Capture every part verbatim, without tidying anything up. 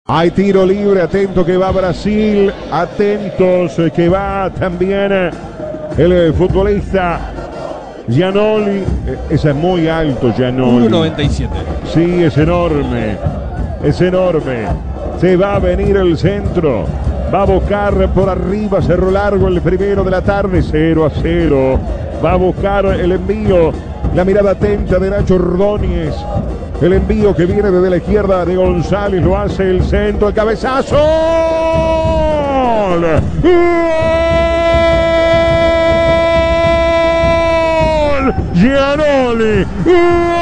Hay tiro libre, atento que va Brasil, atentos que va también el futbolista Giannoli. Ese es muy alto, Giannoli. uno noventa y siete. Sí, es enorme, es enorme. Se va a venir el centro, va a buscar por arriba, cerro largo el primero de la tarde, cero a cero. Va a buscar el envío, la mirada atenta de Nacho Ordóñez. El envío que viene desde la izquierda de González, lo hace el centro, el cabezazo. ¡Gol! ¡Gol! Giannoli. ¡Gol!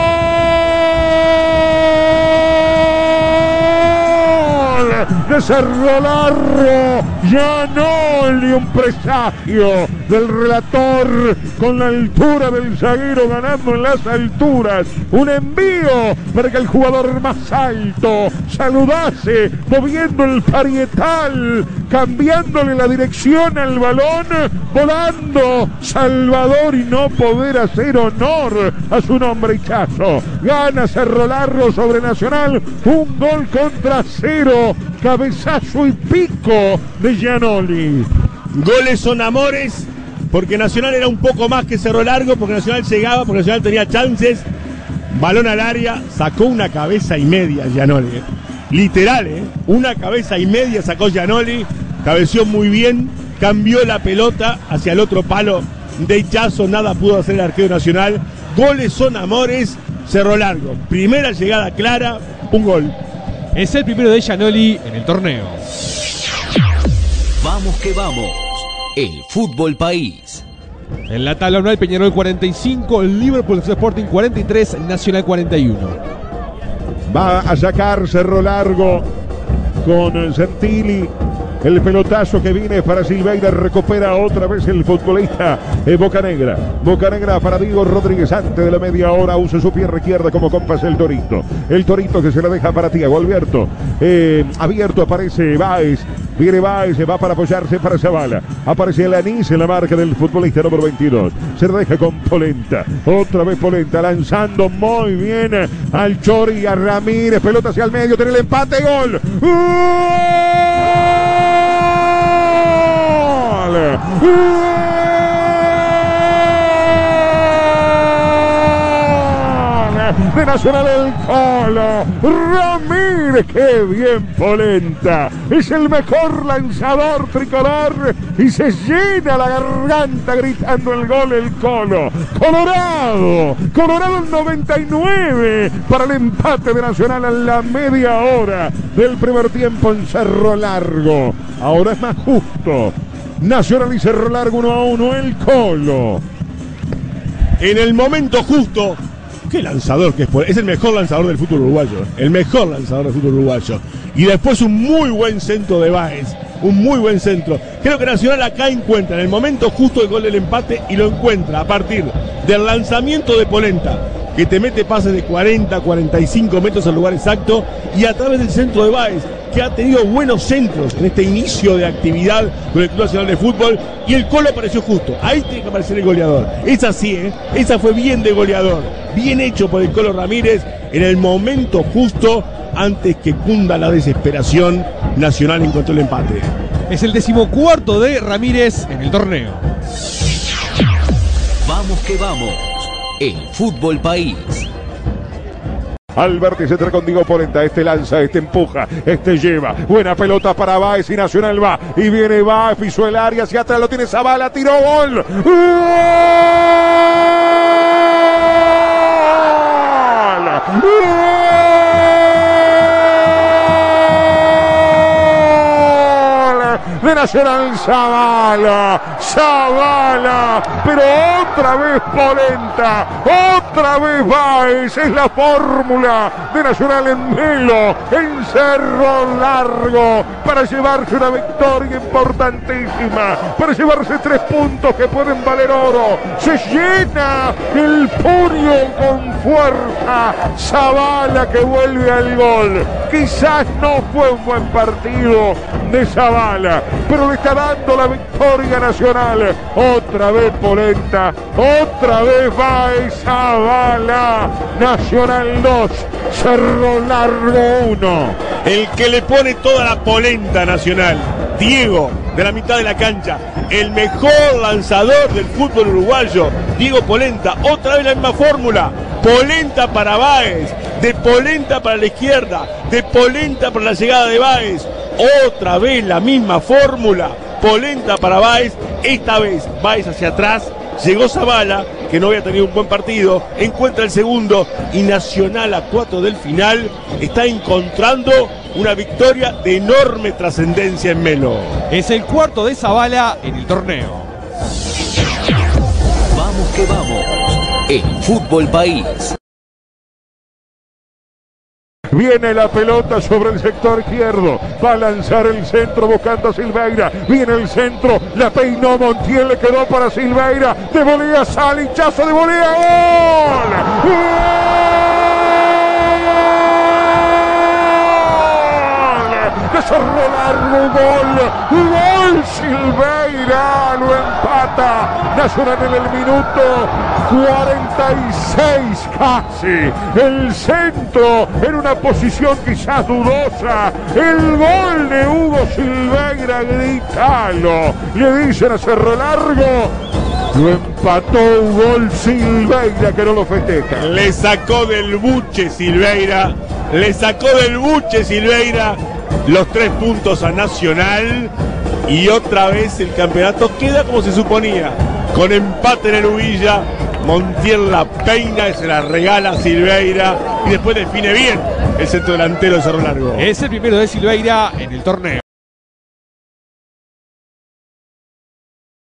De Cerro Largo, Giannoli, un presagio del relator con la altura del zaguero, ganando en las alturas, un envío para que el jugador más alto saludase, moviendo el parietal, cambiándole la dirección al balón, volando Salvador y no poder hacer honor a su nombre Hichazo. Gana Cerro Largo sobre Nacional, un gol contra cero, cabezazo y pico de Giannoli. Goles son amores, porque Nacional era un poco más que Cerro Largo, porque Nacional llegaba, porque Nacional tenía chances. Balón al área, sacó una cabeza y media Giannoli, eh. literal, eh. una cabeza y media sacó Giannoli, cabeció muy bien, cambió la pelota hacia el otro palo de Hichazo, nada pudo hacer el arquero Nacional. Goles son amores, Cerro Largo, primera llegada clara, un gol. Es el primero de Giannoli en el torneo. Vamos que vamos, el fútbol país. En la tabla anual, Peñarol cuarenta y cinco, Liverpool Sporting cuarenta y tres, Nacional cuarenta y uno. Va a sacar Cerro Largo con Gentili. El pelotazo que viene para Silveira, recupera otra vez el futbolista eh, Bocanegra. Bocanegra para Diego Rodríguez, antes de la media hora usa su pierna izquierda como compás el Torito. El Torito que se la deja para Tiago Alberto. Eh, abierto aparece Báez. Viene Báez, va para apoyarse para Zavala. Aparece el anís en la marca del futbolista número veintidós. Se la deja con Polenta. Otra vez Polenta lanzando muy bien al Chori, a Ramírez. Pelota hacia el medio, tiene el empate, gol. ¡Gol! De Nacional el Colo Ramírez, qué bien Polenta, es el mejor lanzador tricolor y se llena la garganta gritando el gol el Colo. Colorado, Colorado el noventa y nueve para el empate de Nacional a la media hora del primer tiempo en Cerro Largo. Ahora es más justo, Nacional y Cerro Largo uno a uno, el Colo. En el momento justo. Qué lanzador que es, es el mejor lanzador del fútbol uruguayo, el mejor lanzador del fútbol uruguayo. Y después un muy buen centro de Báez, un muy buen centro. Creo que Nacional acá encuentra en el momento justo el gol del empate y lo encuentra a partir del lanzamiento de Polenta, que te mete pases de cuarenta, cuarenta y cinco metros al lugar exacto, y a través del centro de Báez, que ha tenido buenos centros en este inicio de actividad con el Club Nacional de Fútbol, y el Colo apareció justo. Ahí tiene que aparecer el goleador. Esa sí, ¿eh? Esa fue bien de goleador. Bien hecho por el Colo Ramírez en el momento justo, antes que cunda la desesperación. Nacional encontró el empate. Es el decimocuarto de Ramírez en el torneo. Vamos que vamos, el fútbol país. Alberti se trae con Diego Polenta, este lanza, este empuja, este lleva, buena pelota para Báez y Nacional va, y viene Báez, pisó el área, hacia atrás lo tiene Zavala, tiró, gol. ¡Gol! De Nacional Zavala, Zavala, pero otra vez Polenta, otra vez Báez, es la fórmula de Nacional en Melo, en Cerro Largo, para llevarse una victoria importantísima, para llevarse tres puntos que pueden valer oro. Se llena el puño con fuerza, Zavala que vuelve al gol. Quizás no fue un buen partido de Zavala, pero le está dando la victoria Nacional. Otra vez Polenta, otra vez Báez, Zavala. Nacional dos, Cerro Largo uno. el que le pone toda la polenta Nacional, Diego, de la mitad de la cancha, el mejor lanzador del fútbol uruguayo, Diego Polenta. Otra vez la misma fórmula, polenta para Báez, de polenta para la izquierda, de polenta para la llegada de Báez. Otra vez la misma fórmula, polenta para Báez. Esta vez Báez hacia atrás, llegó Zavala, que no había tenido un buen partido, encuentra el segundo y Nacional a cuatro del final está encontrando una victoria de enorme trascendencia en Melo. Es el cuarto de Zavala en el torneo. Vamos que vamos. El Fútbol País. Viene la pelota sobre el sector izquierdo. Va a lanzar el centro buscando a Silveira. Viene el centro. La peinó Montiel. Le quedó para Silveira. De volea sale. Hinchazo de volea. ¡Gol! ¡Gol! De cerro largo. Gol. Gol Silveira. Lo empata Nacional en el minuto cuarenta y seis casi. El centro en una posición quizás dudosa. El gol de Hugo Silveira, gritalo. Le dicen a Cerro Largo. Lo empató un gol Silveira, que no lo festeja. Le sacó del buche Silveira. Le sacó del buche Silveira los tres puntos a Nacional. Y otra vez el campeonato queda como se suponía. Con empate en el Ubilla. Montiel la peina y se la regala a Silveira. Y después define bien el centro delantero de Cerro Largo. Es el primero de Silveira en el torneo.